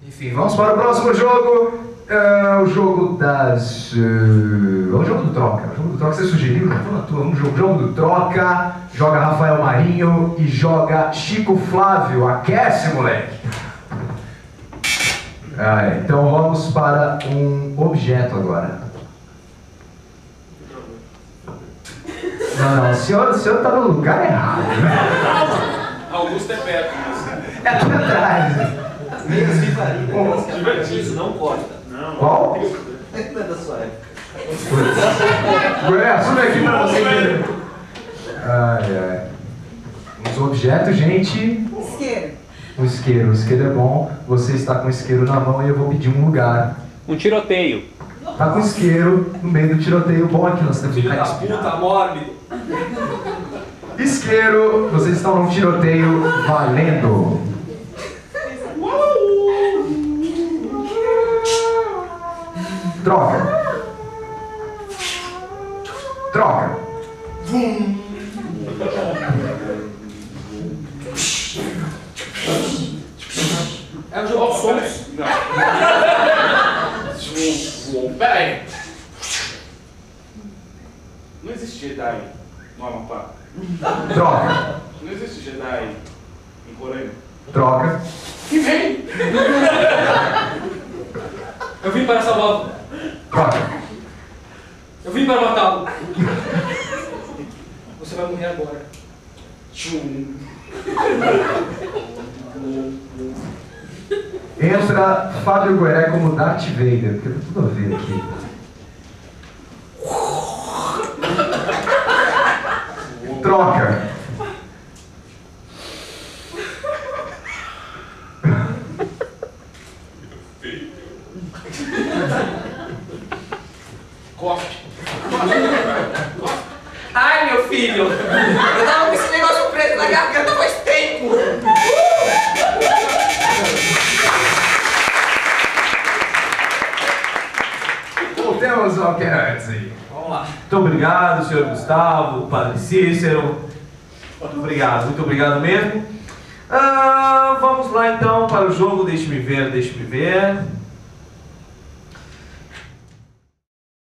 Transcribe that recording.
Enfim, vamos para o próximo jogo. O jogo das... o jogo do troca. O jogo do troca, você sugeriu, já estou na tua. O jogo do troca. Joga Rafael Marinho e joga Chico Flávio. Aquece, moleque. Então vamos para um objeto agora. Não, o senhor está no lugar errado. Augusto é perto, mas... É aqui atrás. Menos de farinha. Isso não corta. Não. Qual? Não é da sua época. Assume aqui pra você ver. Os objetos, gente. Isqueiro. Um isqueiro. O isqueiro é bom. Você está com o isqueiro na mão e eu vou pedir um lugar. Um tiroteio. Tá com o isqueiro no meio do tiroteio. Bom aqui, nós temos que Filho ficar da puta, inspirado. mórbido. Isqueiro, vocês estão num tiroteio valendo. Troca. Troca. É um jogo de sons. Não. Pera aí. Não existe Jedi no Amapá. Troca. Não existe Jedi em Roraima. Troca. Que vem? Eu vim para salvá-lo. Troca. Eu vim para matá-lo. Você vai morrer agora. Entra Fábio Gueré como Darth Vader, porque tem tudo a ver aqui. Troca. Corte. Ai, meu filho! Eu tava com esse negócio preso na garganta faz tempo! Voltemos ao que era antes aí. Vamos lá. Muito obrigado, senhor Gustavo, padre Cícero. Muito obrigado mesmo. Vamos lá então para o jogo, deixe-me ver.